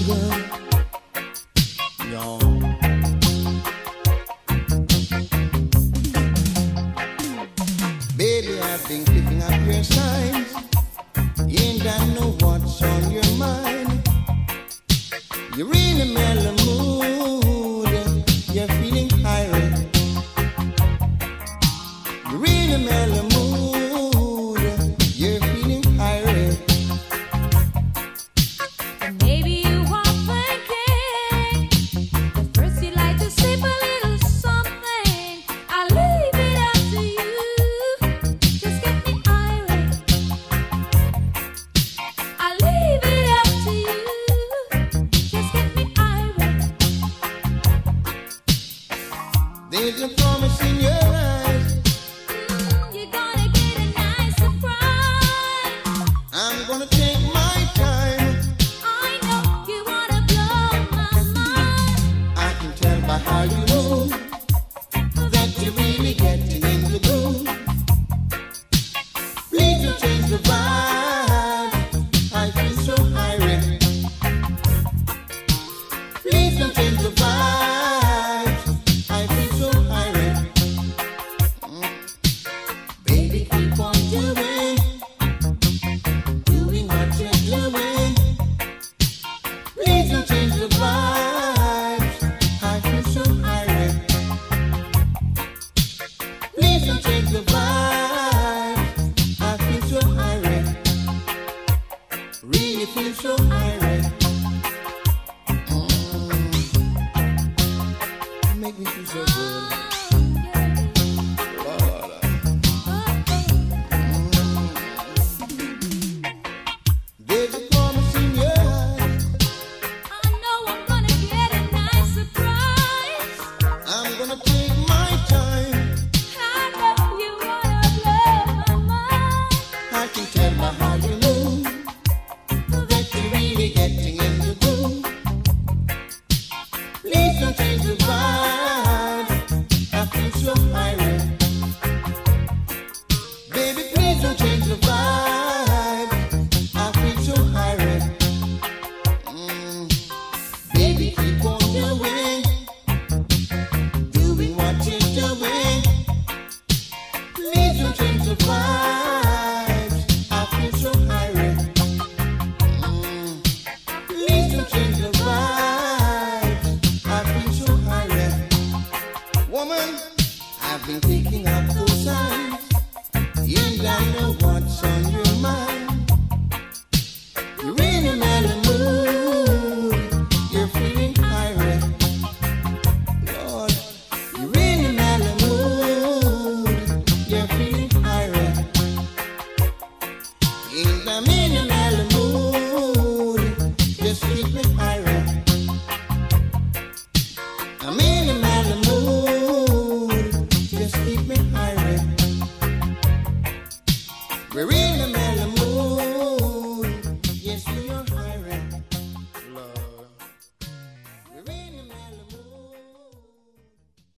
good. Y'all. Baby, I've been picking up your signs. You ain't got know what's on your mind. You're in a mellow mood. You're feeling irate. You're in a mellow mood. You're feeling irate. Maybe you are thinking that first you'd like to sip a little something. I'll leave it up to you. Just get me irate. I'll leave it up to you. Just get me irate. There's a promise in your eyes. You're gonna get a nice surprise. I'm gonna take my time. I know you wanna blow my mind. I can tell by how you move that you're really getting in the groove. Please don't change the vibe. I feel so irate. Please don't change the vibe. I feel so irate. Baby, keep on doing what you're doing. Please don't change the vibes. I feel so irate. Please don't change the vibes. I feel so irate. Really feel so irate. Make me feel so good. Lord. There's a promise in your eyes. I know I'm gonna get a nice surprise. I'm gonna take my time. I know you wanna blow my mind. I can tell by how you move that you're really getting in the groove. Please don't change the vibe. I feel so irate. Baby, please don't change the vibe. I feel so irate. Baby, keep on doing what you're doing. Please don't change the vibes. I feel so irate. Please don't change the vibes. I feel so irate. Woman, I've been picking up those signs. You don't know what's on your mind. You're in a mellow mood. You're feeling irate. Lord, you're in a mellow mood. You're feeling irate. And I'm in a mellow mood. Just keep me irate. I'm in a mellow mood. Just keep me irate. We're in a mellow